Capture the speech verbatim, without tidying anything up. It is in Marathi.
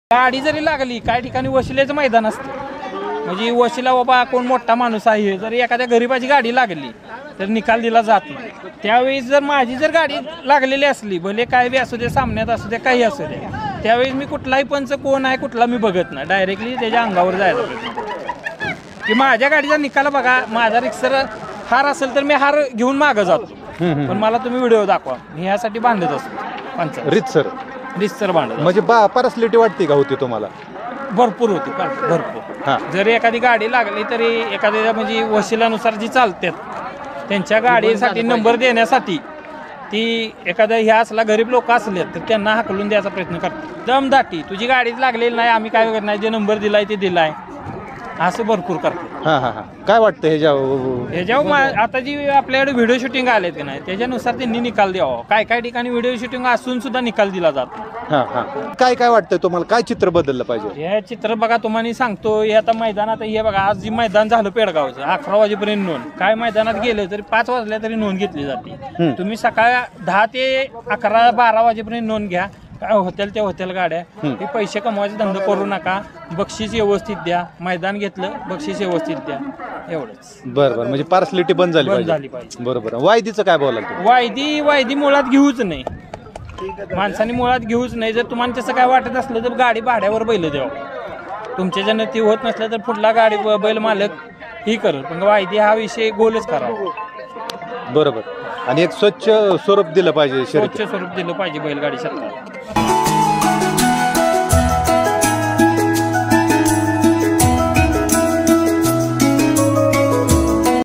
गाडी जरी लागली काही ठिकाणी वशिलेचं मैदान असतं, म्हणजे वशिला बाबा कोण मोठा माणूस आहे जर एखाद्या गरीबाची गाडी लागली तर निकाल दिला जात नाही. त्यावेळेस जर माझी जर गाडी लागलेली असली भले काय बी असू दे सामन्यात असू दे काही असू दे त्यावेळेस मी कुठलाही पंच कोण आहे कुठला मी बघत नाही, डायरेक्टली त्याच्या अंगावर जायला पाहिजे की माझ्या गाडीचा निकाल बघा. माझा रिक्सर हार असेल तर मी हार घेऊन मागं जातो, पण मला तुम्ही व्हिडिओ दाखवा मी ह्यासाठी बांधत असतो पंच रितसर रितसर बांधत. म्हणजे बा परसलिटी वाटते का होती तुम्हाला? भरपूर होती भरपूर. जरी एखादी गाडी लागली तरी एखाद्या म्हणजे वशिलानुसार जी चालतात त्यांच्या गाडीसाठी नंबर देण्यासाठी ती एखादा ह्या असला गरीब लोक असले तर त्यांना हाकलून द्यायचा प्रयत्न करतात. दमदाटी तुझी गाडीच लागलेली नाही आम्ही काय करत नाही, जे नंबर दिलाय ते दिलाय असं भरपूर करतात. हा हा हा काय वाटतं ह्याच्या ह्याच्यावर आता जी आपल्याकडे व्हिडिओ शूटिंग आलेत की नाही त्याच्यानुसार त्यांनी निकाल द्यावा. काय काय ठिकाणी व्हिडिओ शूटिंग असून सुद्धा निकाल दिला जातो. हा हा काय काय वाटतंय तुम्हाला, काय चित्र बदललं पाहिजे? हे चित्र बघा तुम्हाला सांगतो, हे आता मैदानात हे बघा आज जी मैदान झालं पेडगावचं अकरा वाजेपर्यंत नोंद, काय मैदानात गेलं तरी पाच वाजल्या तरी नोंद घेतली जाते. तुम्ही सकाळी दहा ते अकरा बारा वाजेपर्यंत नोंद घ्या. काय हॉटेल त्या हॉटेल गाड्या हे पैसे कमवायचे धंदा करू नका, बक्षीस व्यवस्थित द्या. मैदान घेतलं बक्षीस व्यवस्थित द्या एवढंच. बरं बरं म्हणजे पार्सलिटी बंद झाली बंद झाली पाहिजे. बरोबर. वायदीचं काय बोलाल? वायदी वायदी मुळात घेऊच नाही, माणसाने मुळात घेऊच नाही. जर तुम्हाला तसं काय वाटत असलं तर गाडी भाड्यावर बैल द्यावं. तुमच्या ज्यांना ती होत नसलं तर पुढला गाडी बैल मालक ही करत, पण वायदी हा विषय गोलच करावा. बरोबर. आणि एक स्वच्छ स्वरूप दिलं पाहिजे, स्वच्छ स्वरूप दिलं पाहिजे बैलगाडी क्षेत्राला.